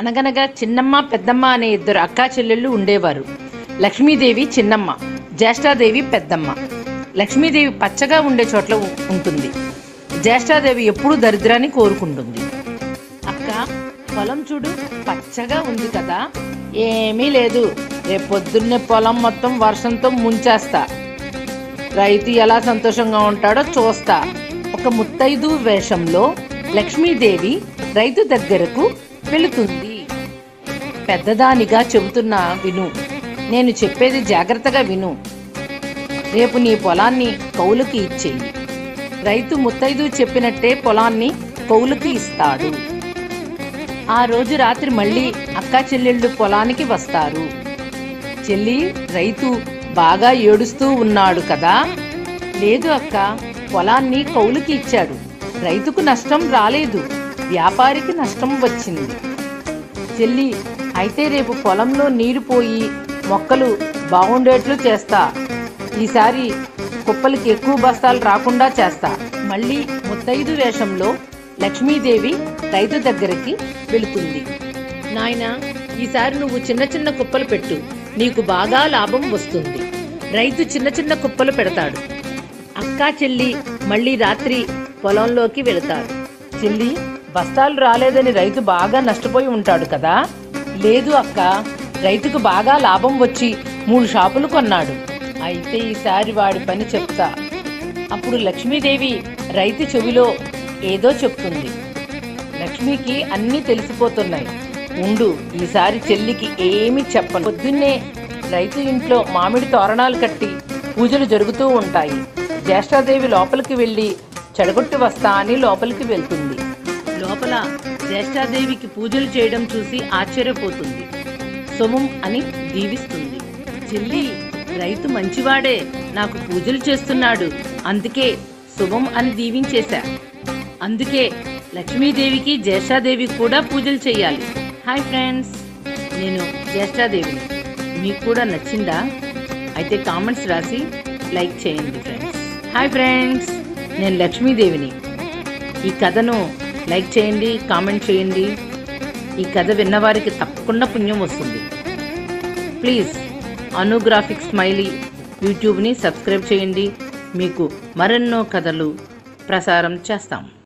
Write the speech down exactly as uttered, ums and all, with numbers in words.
అనగనగా చిన్నమ్మ పెద్దమ్మ అనే ఇద్దరు అక్కా చెల్లెళ్ళు ఉండేవారు. లక్ష్మీదేవి చిన్నమ్మ, జ్యేష్ఠాదేవి పెద్దమ్మ. లక్ష్మీదేవి పచ్చగా ఉండే చోట్ల ఉంటుంది. జ్యేష్ఠాదేవి ఎప్పుడూ దరిద్రాన్ని కోరుకుంటుంది. అక్క, పొలం చూడు, పచ్చగా ఉంది కదా. ఏమీ లేదు, రేపు పొద్దున్నే పొలం మొత్తం వర్షంతో ముంచేస్తా. రైతు ఎలా సంతోషంగా ఉంటాడో చూస్తా. ఒక ముత్తైదు వేషంలో లక్ష్మీదేవి రైతు దగ్గరకు వెళుతుంది. పెద్దదానిగా చెబుతున్నా విను, నేను చెప్పేది జాగ్రత్తగా విను. రేపు నీ పొలాన్ని కౌలుకి ఇచ్చేయి. రైతు ముత్తైదు చెప్పినట్టే పొలాన్ని కౌలుకి ఇస్తాడు. ఆ రోజు రాత్రి మళ్ళీ అక్కా చెల్లెళ్ళు పొలానికి వస్తారు. చెల్లి, రైతు బాగా ఏడుస్తూ ఉన్నాడు కదా. లేదు అక్క, పొలాన్ని కౌలుకి ఇచ్చాడు. రైతుకు నష్టం రాలేదు, వ్యాపారికి నష్టం వచ్చింది. చెల్లి, అయితే రేపు పొలంలో నీరు పోయి మొక్కలు బాగుండేట్లు చేస్తా. ఈసారి కుప్పలకి ఎక్కువ బస్తాలు రాకుండా చేస్తా. మళ్ళీ ముత్తైదు వేషంలో లక్ష్మీదేవి రైతు దగ్గరికి వెళుతుంది. నాయనా, ఈసారి నువ్వు చిన్న చిన్న కుప్పలు పెట్టు, నీకు బాగా లాభం వస్తుంది. రైతు చిన్న చిన్న కుప్పలు పెడతాడు. అక్కా చెల్లి మళ్ళీ రాత్రి పొలంలోకి వెళతారు. చెల్లి, బస్తాలు రాలేదని రైతు బాగా నష్టపోయి ఉంటాడు కదా. లేదు అక్క, రైతుకు బాగా లాభం వచ్చి మూడు షాపులు కొన్నాడు. అయితే ఈసారి వాడి పని చెప్తా. అప్పుడు లక్ష్మీదేవి రైతు చెవిలో ఏదో చెప్తుంది. లక్ష్మికి అన్నీ తెలిసిపోతున్నాయి. ఉండు, ఈసారి చెల్లికి ఏమీ చెప్పను. పొద్దున్నే రైతు ఇంట్లో మామిడి తోరణాలు కట్టి పూజలు జరుగుతూ ఉంటాయి. జ్యేష్ఠాదేవి లోపలికి వెళ్ళి చెడగొట్టి వస్తా అని లోపలికి వెళ్తుంది. లోపల జ్యేష్ఠాదేవికి పూజలు చేయడం చూసి ఆశ్చర్యపోతుంది. సోమం అని దీవిస్తుంది. చెల్లి, రైతు మంచివాడే, నాకు పూజలు చేస్తున్నాడు, అందుకే శుభం అని దీవించేశా. అందుకే లక్ష్మీదేవికి జ్యేష్ఠాదేవికి కూడా పూజలు చేయాలి. హాయ్ ఫ్రెండ్స్, నేను జ్యేష్ఠాదేవిని. మీకు కూడా నచ్చిందా? అయితే కామెంట్స్ రాసి లైక్ చేయండి ఫ్రెండ్స్. హాయ్ ఫ్రెండ్స్, నేను లక్ష్మీదేవిని. ఈ కథను లైక్ చేయండి, కామెంట్ చేయండి. ఈ కథ విన్నవారికి తప్పకుండా పుణ్యం వస్తుంది. ప్లీజ్ అనుగ్రాఫిక్ స్మైలీ యూట్యూబ్ని సబ్స్క్రైబ్ చేయండి. మీకు మరెన్నో కథలు ప్రసారం చేస్తాం.